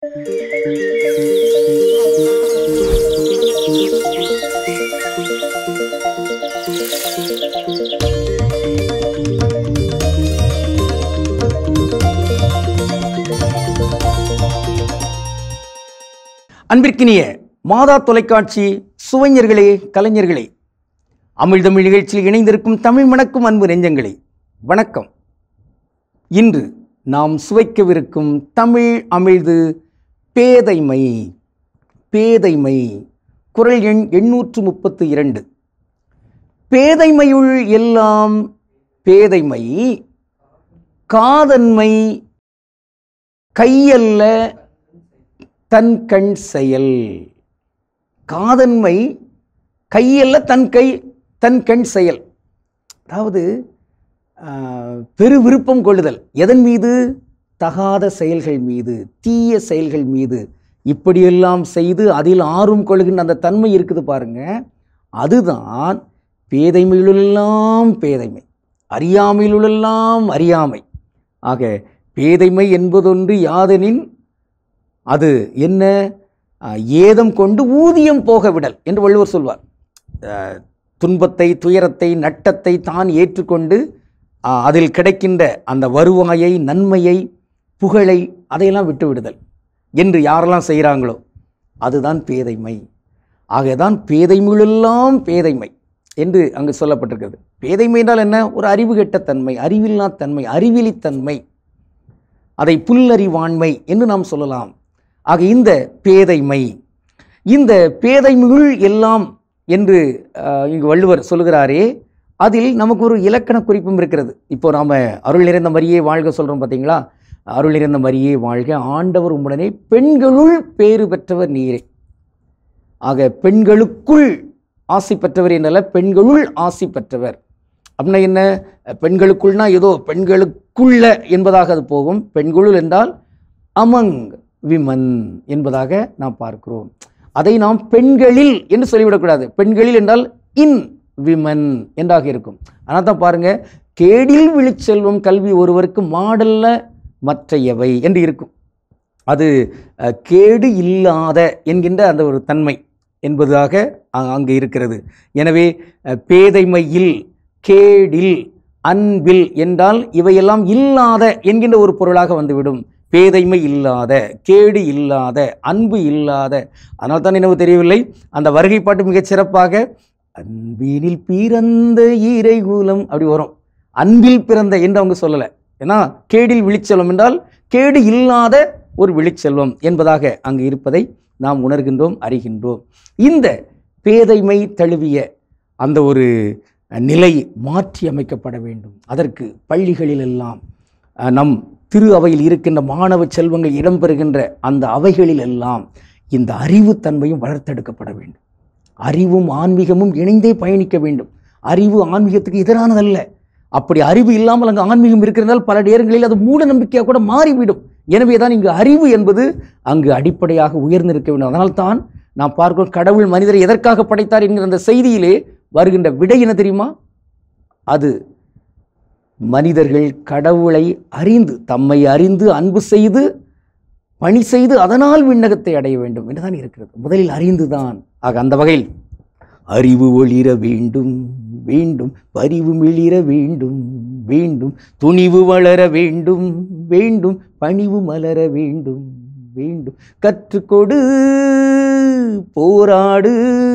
அன்பிற்கினிய மாதா தொலைக்காட்சி சுவைஞர்களே, கலைஞர்களே, அமிழ்தமிழ் நிகழ்ச்சியில் இணைந்திருக்கும் தமிழ் மணக்கும் அன்பு நெஞ்சங்களே, வணக்கம். இன்று நாம் சுவைக்கவிருக்கும் தமிழ் அமிழ்து பேதைமை. பேதைமை குறள் எண் 832. பேதைமையுள் எல்லாம் பேதைமை, காதன்மை கையல்ல தன் கண் செயல். காதன்மை கையல்ல தன் கண் செயல். அதாவது பெரு விருப்பம் கொள்ளுதல் எதன் மீது? தகாத செயல்கள் மீது, தீய செயல்கள் மீது. இப்படியெல்லாம் செய்து அதில் ஆர்வம் கொள்கின்ற அந்த தன்மை இருக்குது பாருங்க, அதுதான் பேதைமையிலெல்லாம் பேதைமை, அறியாமையிலெல்லாம் அறியாமை. ஆக பேதைமை என்பதொன்று யாதெனின் அது என்ன? ஏதம் கொண்டு ஊதியம் போக விடல் என்று வள்ளுவர் சொல்வார். துன்பத்தை, துயரத்தை, நட்டத்தை தான் ஏற்றுக்கொண்டு அதில் கிடைக்கின்ற அந்த வருவாயை, நன்மையை, புகழை அதையெல்லாம் விட்டு விடுதல் என்று யாரெல்லாம் செய்கிறாங்களோ அதுதான் பேதைமை. ஆகதான் பேதைமையிலெல்லாம் பேதைமை என்று அங்கு சொல்லப்பட்டிருக்கிறது. பேதைமை என்றால் என்ன? ஒரு அறிவு கெட்ட தன்மை, அறிவில்லா தன்மை, அறிவிலித்தன்மை. அதை புல்லறிவாண்மை என்று நாம் சொல்லலாம். ஆக இந்த பேதைமை, இந்த பேதைமையுள் எல்லாம் என்று இங்கு வள்ளுவர் சொல்லுகிறாரே, அதில் நமக்கு ஒரு இலக்கண குறிப்பும் இருக்கிறது. இப்போ நாம் அருள் நிறைந்த மரியே வாழ்க சொல்கிறோம் பார்த்தீங்களா? அருள் நிறைந்த மரியே வாழ்க, ஆண்டவர் உம்முடனே, பெண்களுள் பேறு பெற்றவர் நீரே. ஆக பெண்களுக்குள் ஆசி பெற்றவர் என்னல்ல, பெண்களுள் ஆசி பெற்றவர் அப்படின்னா என்ன? பெண்களுக்குள்னா ஏதோ பெண்களுக்குள்ள என்பதாக அது போகும். பெண்களுள் என்றால் அமங் விமன் என்பதாக நாம் பார்க்கிறோம். அதை நாம் பெண்களில் என்று சொல்லிவிடக்கூடாது. பெண்களில் என்றால் இன் விமன் என்றாக இருக்கும். ஆனால் தான் பாருங்க, கேடில் விழிச்செல்வம் கல்வி ஒருவருக்கு மாடல்ல மற்றையவை என்று இருக்கும். அது கேடு இல்லாத என்கின்ற அந்த ஒரு தன்மை என்பதாக அங்கு இருக்கிறது. எனவே பேதைமையில், கேடில், அன்பில் என்றால் இவையெல்லாம் இல்லாத என்கின்ற ஒரு பொருளாக வந்துவிடும். பேதைமை இல்லாத, கேடு இல்லாத, அன்பு இல்லாத. அதனால் தான் எனக்கு தெரியவில்லை, அந்த வருகை பாட்டு மிகச் சிறப்பாக அன்பினில் பிறந்த இறைகுலம் அப்படி வரும். அன்பில் பிறந்த என்று அவங்க சொல்லலை. ஏன்னா கேடில் விழிச்செல்வம் என்றால் கேடு இல்லாத ஒரு விழிச்செல்வம் என்பதாக அங்கு இருப்பதை நாம் உணர்கின்றோம், அறிகின்றோம். இந்த பேதைமை தழுவிய அந்த ஒரு நிலை மாற்றி அமைக்கப்பட வேண்டும். அதற்கு பள்ளிகளிலெல்லாம், நம் திரு அவையில் இருக்கின்ற மாணவ செல்வங்கள் இடம்பெறுகின்ற அந்த அவைகளில் எல்லாம் இந்த அறிவு தன்மையும் வளர்த்தெடுக்கப்பட வேண்டும். அறிவும் ஆன்மீகமும் இணைந்தே பயணிக்க வேண்டும். அறிவு ஆன்மீகத்துக்கு எதிரானதல்ல. அப்படி அறிவு இல்லாமல் அங்கு ஆன்மீகம் இருக்கிறதால் பல நேரங்களில் அது மூட நம்பிக்கையாக கூட மாறிவிடும். எனவே தான் இங்கு அறிவு என்பது அங்கு அடிப்படையாக உயர்ந்திருக்க வேண்டும். அதனால்தான் நாம் பார்க்கிறோம், கடவுள் மனிதரை எதற்காக படைத்தார் என்கிற அந்த செய்தியிலே வருகின்ற விடை என்ன தெரியுமா? அது மனிதர்கள் கடவுளை அறிந்து, தம்மை அறிந்து, அன்பு செய்து, பணி செய்து, அதனால் விண்ணகத்தை அடைய வேண்டும் என்றுதான் இருக்கிறது. முதலில் அறிந்துதான். ஆக அந்த வகையில் அறிவு ஒளிர வேண்டும், வேண்டும், பரிவு மிளிர வேண்டும், வேண்டும், துணிவு வளர வேண்டும், வேண்டும், பணிவு மலர வேண்டும், வேண்டும், கற்றுக்கொடு, போராடு,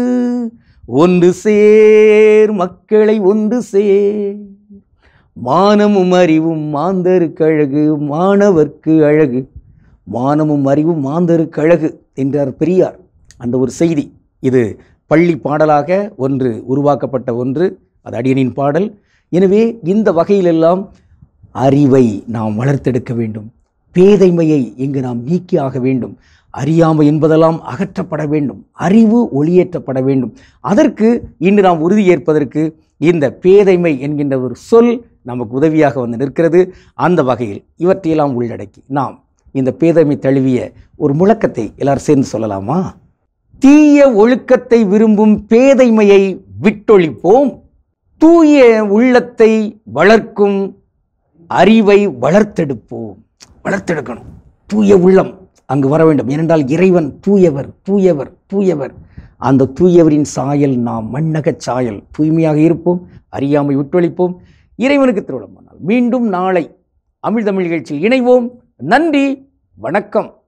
ஒன்று சேர், மக்களை ஒன்று சேர், மானமும் அறிவும் மாந்தருக்கு அழகு, மாணவர்க்கு அழகு, மானமும் அறிவும் மாந்தருக்கு அழகு என்றார் பெரியார். அந்த ஒரு செய்தி இது பள்ளி பாடலாக ஒன்று உருவாக்கப்பட்ட ஒன்று, அது அடியனின் பாடல். எனவே இந்த வகையிலெல்லாம் அறிவை நாம் வளர்த்தெடுக்க வேண்டும். பேதைமையை இங்கு நாம் நீக்கியாக வேண்டும். அறியாமை என்பதெல்லாம் அகற்றப்பட வேண்டும். அறிவு ஒளியேற்றப்பட வேண்டும். அதற்கு இன்று நாம் உறுதியேற்பதற்கு இந்த பேதைமை என்கின்ற ஒரு சொல் நமக்கு உதவியாக வந்து நிற்கிறது. அந்த வகையில் இவற்றையெல்லாம் உள்ளடக்கி நாம் இந்த பேதைமை தழுவிய ஒரு முழக்கத்தை எல்லாரும் சேர்ந்து சொல்லலாமா? தீய ஒழுக்கத்தை விரும்பும் பேதைமையை விட்டொழிப்போம், தூய உள்ளத்தை வளர்க்கும் அறிவை வளர்த்தெடுப்போம். வளர்த்தெடுக்கணும். தூய உள்ளம், அங்கு வர வேண்டும். ஏனென்றால் இறைவன் தூயவர், தூயவர், தூயவர். அந்த தூயவரின் சாயல் நாம், மண்ணகச் சாயல். தூய்மையாக இருப்போம், அறியாமை விட்டொழிப்போம். இறைவனுக்கு திருவிழம் பண்ணால் மீண்டும் நாளை அமிழ்தமிழ் நிகழ்ச்சியில் இணைவோம். நன்றி, வணக்கம்.